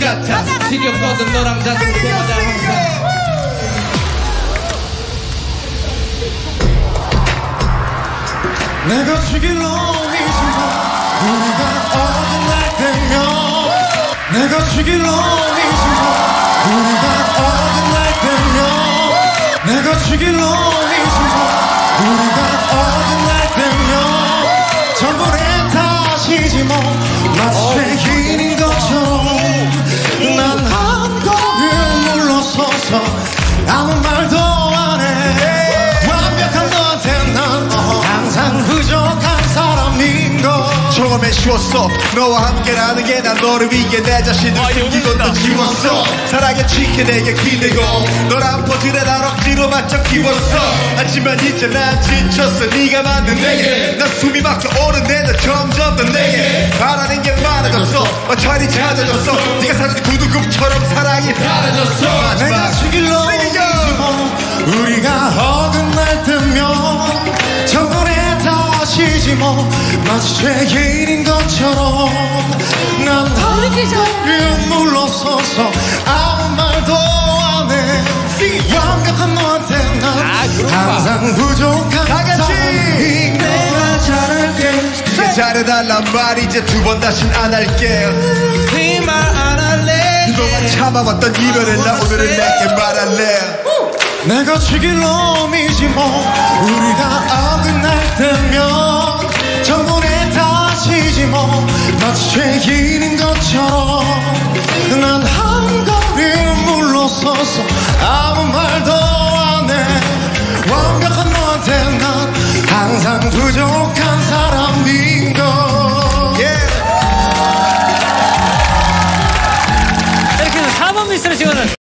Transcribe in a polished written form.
같아. 지겹거든 너랑 자는 때마다 항상. 내가 죽일 놈이지만 우리가 어긋날 때면 내가 죽일 놈이지만 우리가 어긋날 때면 내가 죽일 놈이지만 우리가 어긋날 때면 전부 내 탓이지 뭐 마치 죄인인 것처럼 난 한 걸음 물러서서 아무 말도 안 해. 완벽한 너한테 난 항상 부족한 사람인 걸. 처음엔 쉬웠어. 너와 함께라는 게 난 너를 위해 내 자신을 숨기고 또 지웠어. 사랑에 지켜 내게 기대고 널 안퍼지래 날 억지로 맞춰 키웠어. 하지만 이제 난 지쳤어. 네가 만든 내게 난 숨이 막혀 오는데 너 점점 더 내게 바라는 게 많아졌어. 마찰이 찾아졌어. 네가 사준 구두굽처럼 사랑이 사라졌어. 내가 죽일 놈이지만 우리가 어긋날 때면 전부 내 탓이지 뭐 마치 죄인인 것처럼 난 한 걸음 물러서서 아무 말도 안 해. 완벽한 너한테 난 항상 부족한 사람이. 내가 잘할게. 잘해달란 말 이제 두 번 다신 안 할게. 네 말 안 할래. 그동안 참아왔던 이별을 나 오늘은 내게 말할래. 내가 죽일 놈이지 뭐 우리가 어긋날 때면 전부 내 탓이지 뭐 마치 죄인인 것처럼 난 한 걸음 물러서서 아무 말도 안 해. 완벽한 너한테 난 항상 부족한 사람인 걸. 이렇게 해서 4번 미스를 찍어는